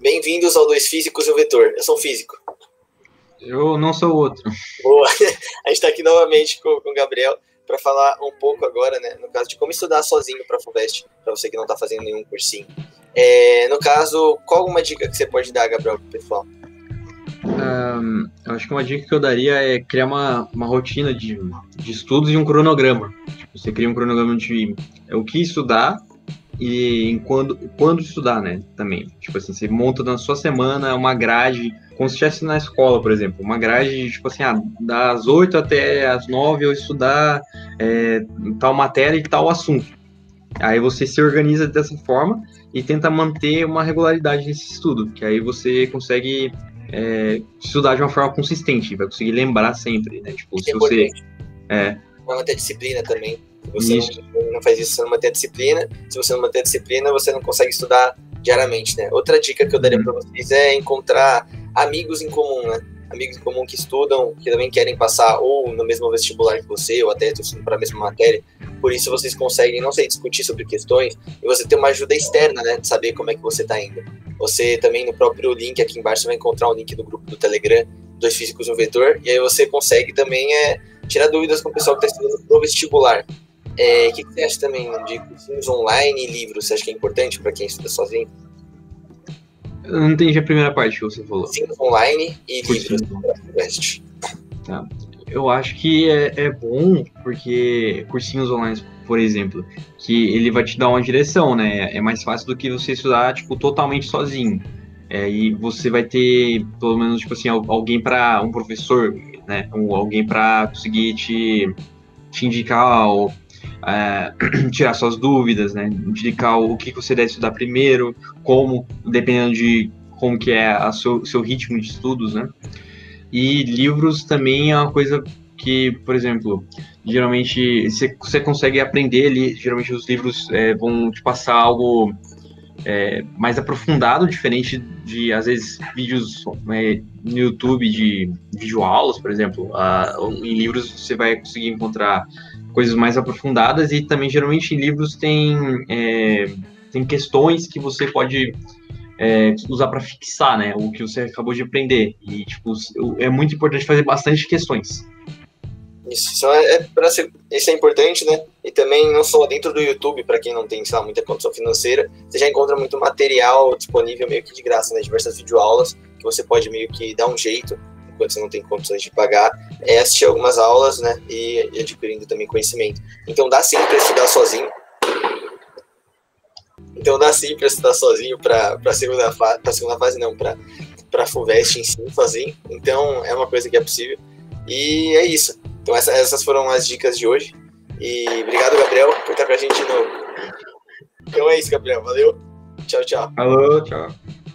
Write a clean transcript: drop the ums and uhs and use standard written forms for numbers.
Bem-vindos ao Dois Físicos e um Vetor. Eu sou um físico. Eu não sou outro. Boa. A gente está aqui novamente com o Gabriel para falar um pouco agora, né, no caso de como estudar sozinho para a FUVEST, para você que não está fazendo nenhum cursinho. No caso, qual uma dica que você pode dar, Gabriel, para o pessoal? Eu acho que uma dica que eu daria é criar uma rotina de estudos e um cronograma. Tipo, você cria um cronograma de o que estudar e quando estudar, né? Também. Tipo assim, você monta na sua semana uma grade, como se estivesse na escola, por exemplo. Uma grade, tipo assim, das 8 até as 9 eu estudar tal matéria e tal assunto. Aí você se organiza dessa forma e tenta manter uma regularidade nesse estudo, que aí você consegue estudar de uma forma consistente, vai conseguir lembrar sempre, né? Tipo, se você... Vai manter a disciplina também. Se você não faz isso, você não mantém a disciplina. Se você não manter a disciplina, você não consegue estudar diariamente, né? Outra dica que eu daria para vocês é encontrar amigos em comum, né? Amigos em comum que estudam, que também querem passar ou no mesmo vestibular que você, ou até estudando para a mesma matéria. Por isso vocês conseguem, não sei, discutir sobre questões e você ter uma ajuda externa, né? De saber como é que você está indo. Você também, no próprio link aqui embaixo, você vai encontrar um link do grupo do Telegram, Dois Físicos e um Vetor, e aí você consegue também tirar dúvidas com o pessoal que está estudando pro vestibular. O que você acha também de cursinhos online e livros? Você acha que é importante para quem estuda sozinho? Eu não entendi a primeira parte que você falou. Cursinhos online e Cursinhos livros. Tá. Eu acho que é bom, porque cursinhos online, por exemplo, que ele vai te dar uma direção, né? É mais fácil do que você estudar, tipo, totalmente sozinho. E você vai ter, pelo menos, tipo assim, alguém para um professor, né? Alguém para conseguir te indicar, tirar suas dúvidas, né? Indicar o que você deve estudar primeiro, como, dependendo de como que é o seu ritmo de estudos, né? E livros também é uma coisa que, por exemplo, geralmente você consegue aprender ali, geralmente os livros vão te passar algo mais aprofundado, diferente de, às vezes, vídeos no YouTube de videoaulas, por exemplo. Em livros você vai conseguir encontrar coisas mais aprofundadas e também, geralmente, em livros tem questões que você pode usar para fixar, né, o que você acabou de aprender. E, tipo, é muito importante fazer bastante questões. Isso é importante, né? E também não só dentro do YouTube, para quem não tem, sei lá, muita condição financeira, você já encontra muito material disponível meio que de graça, né? Diversas videoaulas que você pode meio que dar um jeito, enquanto você não tem condições de pagar, assistir algumas aulas, né? E adquirindo também conhecimento. Então dá sim para estudar sozinho. Para a segunda fase, não, para a FUVEST em si, sozinho. Então é uma coisa que é possível. E é isso. Então essas foram as dicas de hoje. E obrigado, Gabriel, por estar com a gente de novo. Então é isso, Gabriel. Valeu. Tchau, tchau. Falou, tchau.